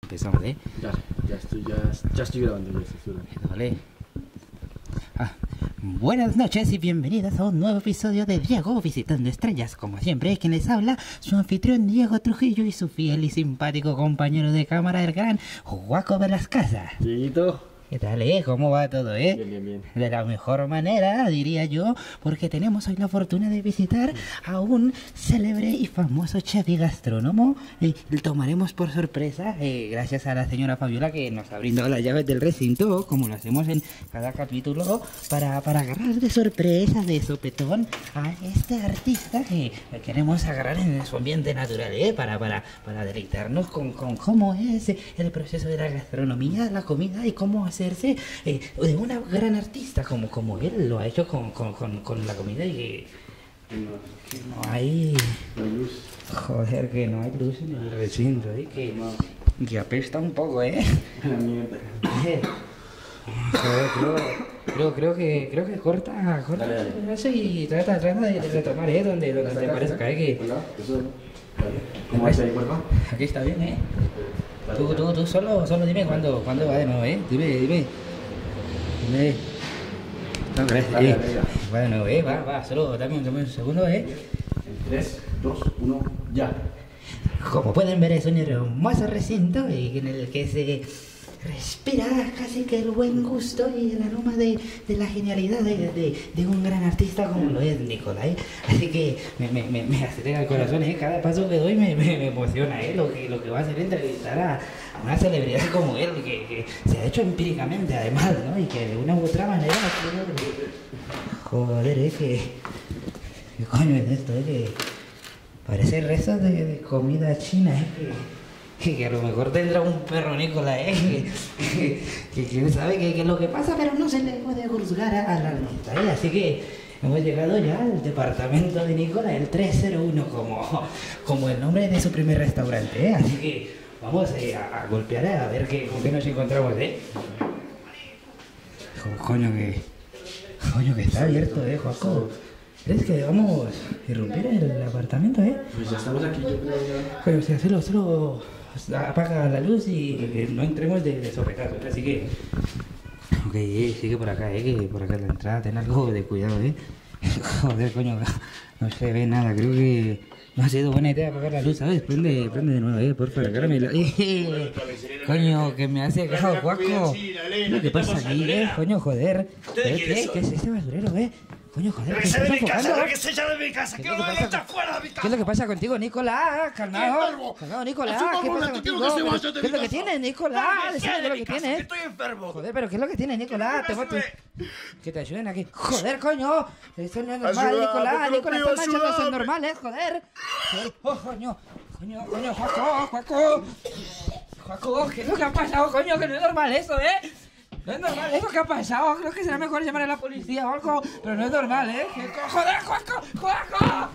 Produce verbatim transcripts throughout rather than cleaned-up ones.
Empezamos, ¿eh? Ya, ya estoy, ya, ya estoy grabando, ya estoy grabando. Vale. Ah, buenas noches y bienvenidas a un nuevo episodio de Diego Visitando Estrellas. Como siempre, quien les habla, su anfitrión Diego Trujillo y su fiel y simpático compañero de cámara, el gran Juaco Velascaza. Dieguito. ¿Qué tal, eh? ¿Cómo va todo, eh? Bien, bien, bien. De la mejor manera, diría yo, porque tenemos hoy la fortuna de visitar a un célebre y famoso chef y gastrónomo. Eh, lo tomaremos por sorpresa, eh, gracias a la señora Fabiola que nos ha brindado las llaves del recinto, como lo hacemos en cada capítulo, para, para agarrar de sorpresa, de sopetón, a este artista que queremos agarrar en su ambiente natural, eh, para, para, para deleitarnos con, con cómo es el proceso de la gastronomía, la comida y cómo hacerse eh, de una gran artista como, como él lo ha hecho con, con, con, con la comida y que, que no hay... No hay luz. Joder, que no hay luz en el recinto, ¿eh? Que, que apesta un poco, ¿eh? La mierda. Joder, creo, creo, creo que creo que corta, corta Dale, dale. eso y trata, trata de retomar, ¿eh? Donde, donde te parezca, ¿eh? Que Hola, eso. Vale. ¿Cómo va ahí, cuerpo? aquí está bien, ¿eh? Tú, tú, tú solo, solo dime cuándo, cuándo va de nuevo, ¿eh? Dime, dime. Dime. No, gracias. Dale, eh. dale, dale. Va de nuevo, ¿eh? Va, va, solo dame un, dame un segundo, ¿eh? En tres, dos, uno, ya. Como pueden ver, es un hermoso recinto en el que se respira casi que el buen gusto y el aroma de, de la genialidad de, de, de un gran artista como lo es Nicolai. Así que me, me, me, me acelera el corazón, ¿eh? Cada paso que doy me, me, me emociona, ¿eh? Lo que, lo que va a hacer entrevistar a, a una celebridad como él, que, que se ha hecho empíricamente además, ¿no? Y que de una u otra manera... Joder, ¿eh? Que... ¿Qué coño es esto, eh? Que parece restos de, de comida china, ¿eh? Que... Que, que a lo mejor tendrá un perro Nicolás, ¿eh? Que, que, que quién sabe qué es lo que pasa, pero no se le puede juzgar a, a la artista, ¿eh? Así que hemos llegado ya al departamento de Nicolás, el tres cero uno, como, como el nombre de su primer restaurante, ¿eh? Así que vamos eh, a, a golpear, ¿eh? A ver qué, con qué nos encontramos, ¿eh? Jo, coño, que... Coño, que está abierto, ¿eh, Joaco? ¿Crees que vamos a irrumpir el apartamento, eh? Pues ya estamos aquí, yo creo ya. Pero, o sea, solo, solo apaga la luz y que no entremos de, de sopetazo, ¿eh? Así que... Ok, eh, sigue por acá, eh, que por acá en la entrada, ten algo de cuidado, eh. Joder, coño, no se ve nada, creo que no ha sido buena idea apagar la luz, ¿sabes? Prende, prende de nuevo, eh, por favor, caramelo. Eh, coño, que me hace caso, Juaco. ¿Qué pasa aquí, eh? Coño, joder. ¿Qué, qué, ¿Qué es este basurero, eh? Coño, joder, ¡Que ¿qué se de estás mi casa! enfocando? ¡Que se echa de mi casa! ¿Qué ¡Que es lo no que me pasa? está fuera de mi casa! ¿Qué es lo que pasa contigo, Nicolás? Calmado. enfermo. Calmado, Nicolás. Así ¿Qué como pasa que quiero contigo? que se vaya ¿Qué de es mi lo que casa. tienes, Nicolás? Decime qué es lo que casa, tienes. estoy enfermo. Joder, pero ¿qué es lo que tienes, Nicolás? Te Ayúdame. Que te ayuden aquí. Joder, coño. Esto no es normal, Ayuda, Nicolás. porque lo Nicolás, pido, estas manchas no son ayúdame. normales, joder. Joder. Oh, coño. Coño, coño, Juaco, Juaco. Juaco, ¿qué es lo que ha pasado, coño? Que no es normal eso, ¿eh? No es normal eso que ha pasado. Creo que será mejor llamar a la policía o algo. Pero no es normal, ¿eh? ¿Qué co- ¡Joder, Juaco! ¡Juaco!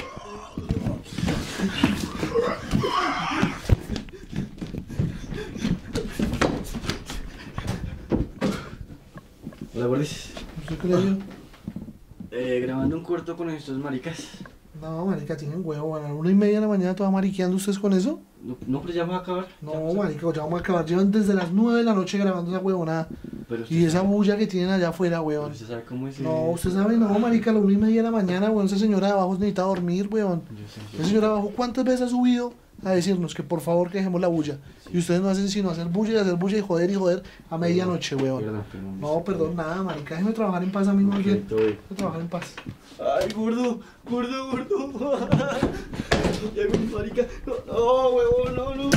Hola, Boris. ¿Usted cree yo? Eh, grabando un corto con estos maricas. No, marica, tienen huevo, a la una y media de la mañana toda mariqueando ustedes con eso. No, no, pero ya vamos a acabar. Ya No, vamos a- marica, ya vamos a acabar. Llevan desde las nueve de la noche grabando esa huevonada. Pero usted Y esa sabe- bulla que tienen allá afuera, pero huevón. usted sabe cómo es. No, eh, usted sabe, no, marica, a la una y media de la mañana, huevón, esa señora de abajo necesita dormir, huevón. Yo sé, yo Esa sé. señora de abajo, ¿cuántas veces ha subido a decirnos que por favor que dejemos la bulla? Y ustedes no hacen sino hacer bulla y hacer bulla y joder y joder a medianoche, huevón. Perdón, perdón. No, perdón, nada, marica, déjeme trabajar en paz a mí, no Ok, quiero. todo bien. Déjeme trabajar en paz. Ay, gordo, gordo, gordo. Ya mi marica. No, no, huevón, no, no.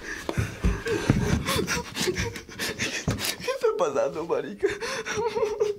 ¿Qué está pasando, marica?